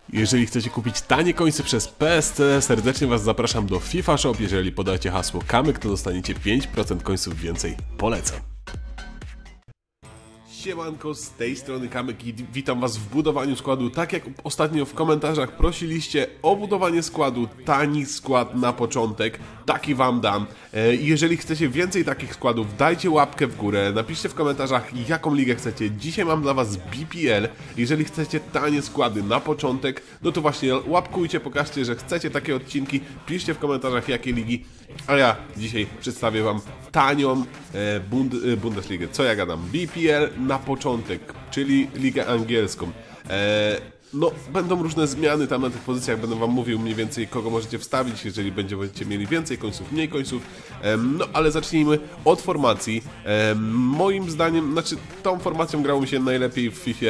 Jeżeli chcecie kupić tanie końce przez PSC, serdecznie Was zapraszam do FIFA Shop. Jeżeli podacie hasło Kamyk, to dostaniecie 5% końców więcej. Polecam. Siemanko, z tej strony Kamyk i witam Was w budowaniu składu. Tak jak ostatnio w komentarzach prosiliście o budowanie składu, tani skład na początek, taki Wam dam. Jeżeli chcecie więcej takich składów, dajcie łapkę w górę, napiszcie w komentarzach jaką ligę chcecie. Dzisiaj mam dla Was BPL. Jeżeli chcecie tanie składy na początek, no to właśnie łapkujcie, pokażcie, że chcecie takie odcinki, piszcie w komentarzach jakie ligi, a ja dzisiaj przedstawię Wam tanią Bundesligę. Co ja gadam? BPL na początek, czyli ligę angielską. No, będą różne zmiany tam na tych pozycjach, będę Wam mówił mniej więcej kogo możecie wstawić, jeżeli będziecie mieli więcej końców, mniej końców. No, ale zacznijmy od formacji. Moim zdaniem, znaczy tą formacją grało mi się najlepiej w FIFA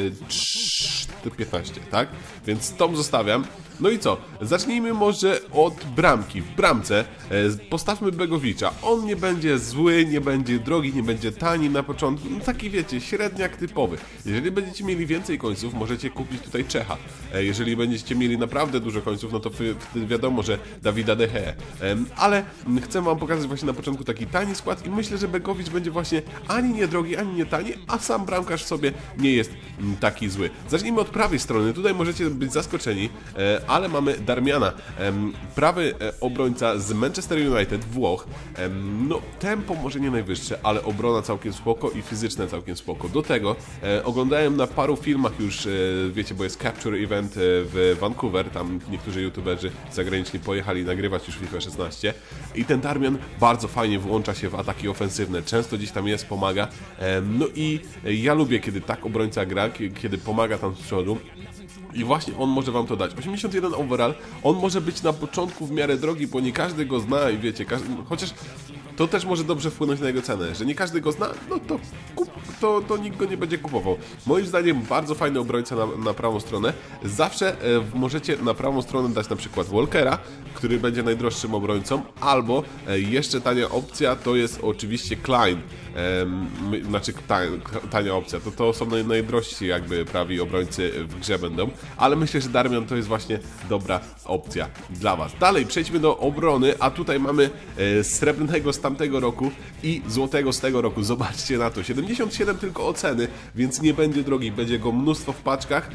15, tak? Więc tą zostawiam. No i co? Zacznijmy może od bramki. W bramce postawmy Begowicza. On nie będzie zły, nie będzie drogi, nie będzie tani na początku. No taki wiecie, średniak typowy. Jeżeli będziecie mieli więcej końców, możecie kupić tutaj Czecha. Jeżeli będziecie mieli naprawdę dużo końców, no to wtedy wiadomo, że Dawida De Gea. Ale chcę Wam pokazać właśnie na początku taki tani skład i myślę, że Begowicz będzie właśnie ani nie drogi, ani nie tani, a sam bramkarz sobie nie jest taki zły. Zacznijmy od prawej strony. Tutaj możecie być zaskoczeni, ale mamy Darmiana, prawy obrońca z Manchester United, Włoch. No, tempo może nie najwyższe, ale obrona całkiem spoko i fizyczne całkiem spoko. Do tego oglądałem na paru filmach już, wiecie, bo jest Capture Event w Vancouver, tam niektórzy youtuberzy zagraniczni pojechali nagrywać już FIFA 16 i ten Darmian bardzo fajnie włącza się w ataki ofensywne, często gdzieś tam jest, pomaga. No i ja lubię, kiedy tak obrońca gra, kiedy pomaga tam z przodu. I właśnie on może Wam to dać. 81 overall, on może być na początku w miarę drogi, bo nie każdy go zna i wiecie, chociaż to też może dobrze wpłynąć na jego cenę, że nie każdy go zna, no to nikt go nie będzie kupował. Moim zdaniem bardzo fajny obrońca na prawą stronę. Zawsze możecie na prawą stronę dać na przykład Walkera, który będzie najdroższym obrońcą, albo jeszcze tania opcja to jest oczywiście Klein. Znaczy tania opcja, to są najdrożsi jakby prawi obrońcy w grze będą, ale myślę, że Darmian to jest właśnie dobra opcja dla Was. Dalej przejdźmy do obrony, a tutaj mamy srebrnego z tamtego roku i złotego z tego roku. Zobaczcie na to, 77 tylko oceny, więc nie będzie drogi, będzie go mnóstwo w paczkach.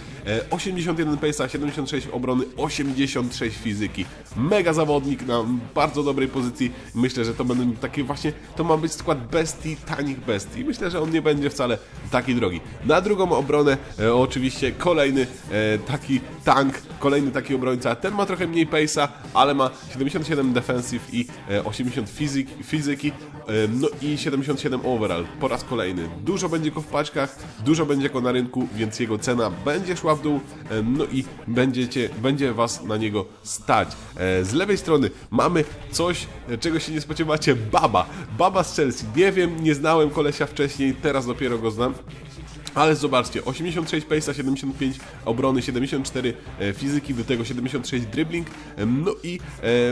81 pace'a, 76 obrony, 86 fizyki. Mega zawodnik na bardzo dobrej pozycji. Myślę, że to będą takie właśnie, to ma być skład bestii, tanich bestii. Myślę, że on nie będzie wcale taki drogi. Na drugą obronę oczywiście kolejny taki tank, kolejny taki obrońca. Ten ma trochę mniej pace'a, ale ma 77 defensive i 80 fizyki, no i 77 overall. Po raz kolejny. Dużo będzie go w paczkach, dużo będzie go na rynku, więc jego cena będzie szła w dół, no i będzie Was na niego stać. Z lewej strony mamy coś, czego się nie spodziewacie. Baba z Chelsea. Nie wiem, nie znałem kolesia wcześniej, teraz dopiero go znam. Ale zobaczcie, 86 pace'a, 75 obrony, 74 fizyki, do tego 76 dribbling, no i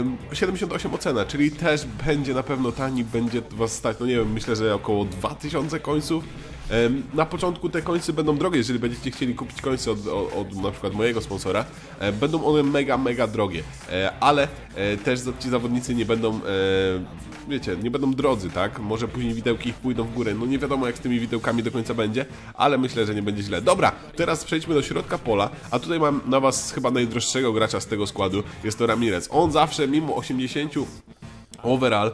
78 ocena, czyli też będzie na pewno tani, będzie Was stać, no nie wiem, myślę, że około 2000 końców. Na początku te końce będą drogie, jeżeli będziecie chcieli kupić końce od na przykład mojego sponsora, będą one mega drogie, ale też ci zawodnicy nie będą, wiecie, nie będą drodzy, tak? Może później widełki ich pójdą w górę, no nie wiadomo jak z tymi widełkami do końca będzie, ale myślę, że nie będzie źle. Dobra, teraz przejdźmy do środka pola, a tutaj mam na Was chyba najdroższego gracza z tego składu, jest to Ramirez. On zawsze mimo 80 overall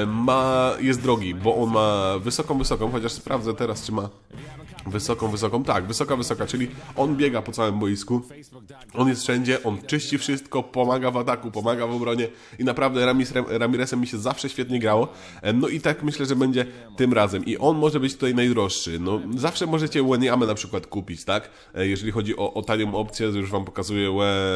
jest drogi, bo on ma wysoką, chociaż sprawdzę teraz, czy ma wysoką, tak, wysoka, czyli on biega po całym boisku, on jest wszędzie, on czyści wszystko, pomaga w ataku, pomaga w obronie i naprawdę Ramirezem mi się zawsze świetnie grało, no i tak myślę, że będzie tym razem i on może być tutaj najdroższy. No zawsze możecie Wanyamę na przykład kupić, tak, jeżeli chodzi o tanią opcję, już Wam pokazuję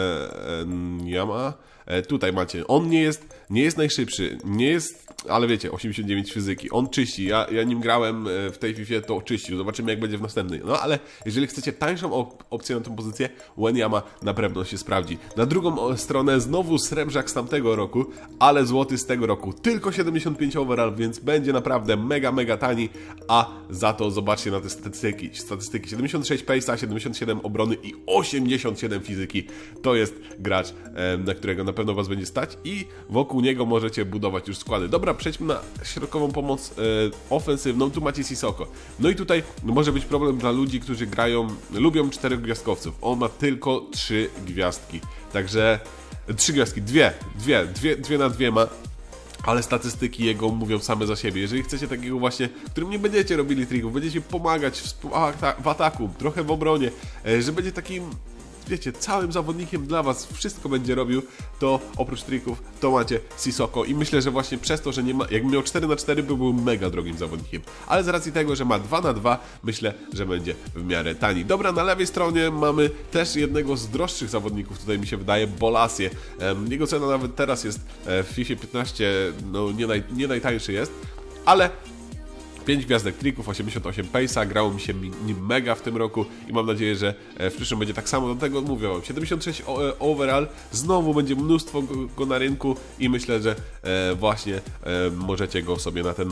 Wanyama. Tutaj macie, on nie jest najszybszy, nie jest, ale wiecie, 89 fizyki, on czyści, ja nim grałem w tej FIFA, to czyścił, zobaczymy jak będzie w następnej. No ale jeżeli chcecie tańszą opcję na tą pozycję, Wanyama na pewno się sprawdzi. Na drugą stronę znowu srebrzak z tamtego roku, ale złoty z tego roku. Tylko 75 overall, więc będzie naprawdę mega tani, a za to zobaczcie na te statystyki. 76 pace'a, 77 obrony i 87 fizyki. To jest gracz, na którego na pewno was będzie stać i wokół niego możecie budować już składy. Dobra, przejdźmy na środkową pomoc ofensywną. Tu macie Sissoko. No i tutaj może być problem dla ludzi, którzy lubią 4 gwiazdkowców. On ma tylko 3 gwiazdki. Także 3 gwiazdki, dwie na dwie ma. Ale statystyki jego mówią same za siebie. Jeżeli chcecie takiego właśnie, którym nie będziecie robili trików, będziecie pomagać w ataku, trochę w obronie, że będzie takim, wiecie, całym zawodnikiem dla was, wszystko będzie robił, to oprócz trików, to macie Sissoko i myślę, że właśnie przez to, że nie ma, jakby miał 4/4, był mega drogim zawodnikiem, ale z racji tego, że ma 2/2, myślę, że będzie w miarę tani. Dobra, na lewej stronie mamy też jednego z droższych zawodników, tutaj mi się wydaje, Bolasie. Jego cena nawet teraz jest w FIFA 15, no nie najtańszy jest, ale 5 gwiazdek trików, 88 pace'a, grało mi się nim mega w tym roku i mam nadzieję, że w przyszłym będzie tak samo. Do tego mówię wam, 76 overall, znowu będzie mnóstwo go na rynku i myślę, że właśnie możecie go sobie na ten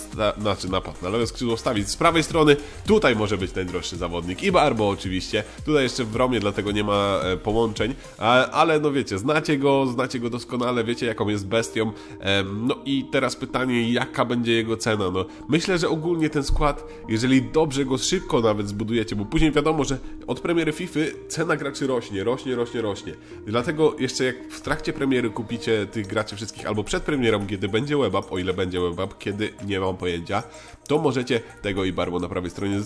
na lewe skrzydło wstawić. Z prawej strony tutaj może być najdroższy zawodnik i Barbo oczywiście, tutaj jeszcze w Romie, dlatego nie ma połączeń, ale no wiecie, znacie go doskonale, wiecie jaką jest bestią. No i teraz pytanie, jaka będzie jego cena? No myślę, że ogólnie ten skład, jeżeli dobrze go szybko nawet zbudujecie, bo później wiadomo, że od premiery FIFA cena graczy rośnie. Dlatego jeszcze jak w trakcie premiery kupicie tych graczy wszystkich, albo przed premierą, kiedy będzie WebUp, o ile będzie WebUp, kiedy nie mam pojęcia, to możecie tego i Barbo na prawej stronie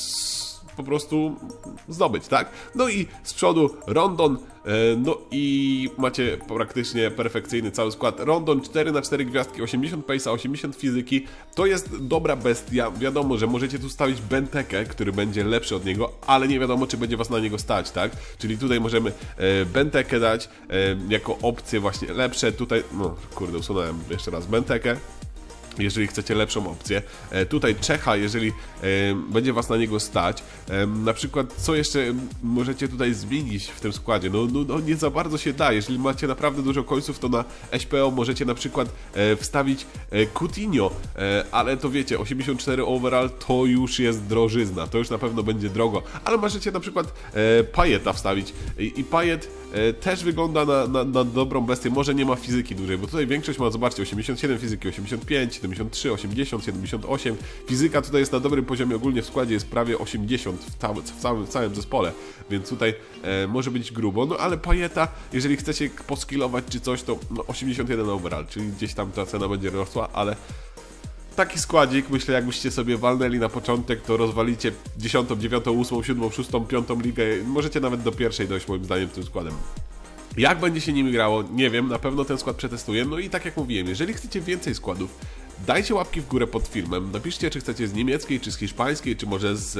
po prostu zdobyć, tak? No i z przodu Rondon, no i macie praktycznie perfekcyjny cały skład. Rondon 4/4 gwiazdki, 80 pace'a, 80 fizyki, to jest dobra bestia. Wiadomo, że możecie tu stawić Bentekę, który będzie lepszy od niego, ale nie wiadomo, czy będzie was na niego stać, tak? Czyli tutaj możemy Bentekę dać jako opcję właśnie lepsze. Tutaj, no kurde, usunąłem jeszcze raz Bentekę, jeżeli chcecie lepszą opcję. Tutaj Czecha, jeżeli będzie was na niego stać. Na przykład, co jeszcze możecie tutaj zmienić w tym składzie? No nie za bardzo się da. Jeżeli macie naprawdę dużo końców, to na SPO możecie na przykład wstawić Coutinho, ale to wiecie, 84 overall to już jest drożyzna, to już na pewno będzie drogo, ale możecie na przykład Payeta wstawić i Payet też wygląda na dobrą bestię, może nie ma fizyki dużej, bo tutaj większość ma, zobaczcie, 87 fizyki, 85, 73, 80, 78, fizyka tutaj jest na dobrym poziomie, ogólnie w składzie jest prawie 80 w całym zespole, więc tutaj może być grubo, no ale Payeta, jeżeli chcecie poskillować czy coś, to no, 81 overall, czyli gdzieś tam ta cena będzie rosła, ale taki składzik, myślę, jakbyście sobie walnęli na początek, to rozwalicie 10., 9., 8., 7., 6., 5. ligę, możecie nawet do pierwszej dojść moim zdaniem tym składem. Jak będzie się nimi grało, nie wiem, na pewno ten skład przetestuję, no i tak jak mówiłem, jeżeli chcecie więcej składów, dajcie łapki w górę pod filmem, napiszcie, czy chcecie z niemieckiej, czy z hiszpańskiej, czy może z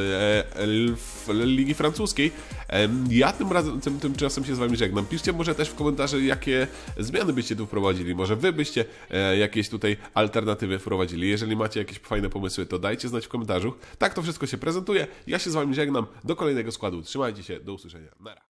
Ligi Francuskiej. Ja tymczasem się z wami żegnam. Piszcie może też w komentarzu, jakie zmiany byście tu wprowadzili. Może wy byście jakieś tutaj alternatywy wprowadzili. Jeżeli macie jakieś fajne pomysły, to dajcie znać w komentarzu. Tak to wszystko się prezentuje. Ja się z wami żegnam. Do kolejnego składu. Trzymajcie się. Do usłyszenia. Nara.